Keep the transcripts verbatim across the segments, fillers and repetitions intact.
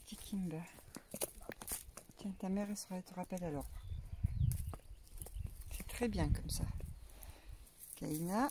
petit Kimba. Tiens, ta mère, elle sera, te rappelle alors. C'est très bien comme ça. Kaina.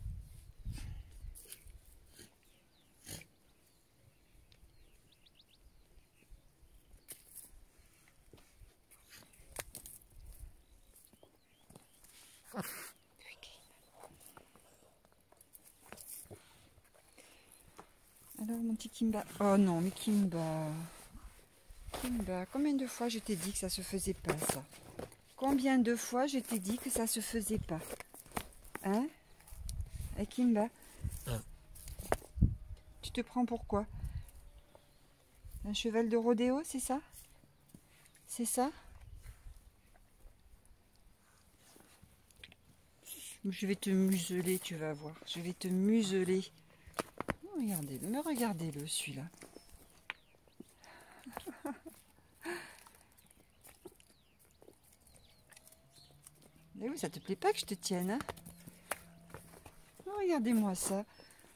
Alors mon petit Kimba. Oh non, mais Kimba. Kimba, combien de fois je t'ai dit que ça se faisait pas ça? Combien de fois je t'ai dit que ça se faisait pas? Hein? Eh Kimba? Ah. Tu te prends pour quoi? Un cheval de rodéo, c'est ça? C'est ça? Je vais te museler, tu vas voir. Je vais te museler. Regardez-le, mais regardez-le celui-là. Mais oui, ça te plaît pas que je te tienne, hein? Oh, regardez-moi ça.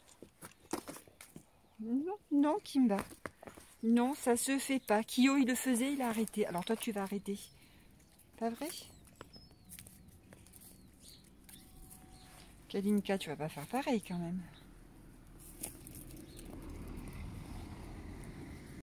Non, non, Kimba. Non, ça se fait pas. Kyo, il le faisait, il a arrêté. Alors toi, tu vas arrêter. Pas vrai? Kalinka, tu vas pas faire pareil quand même.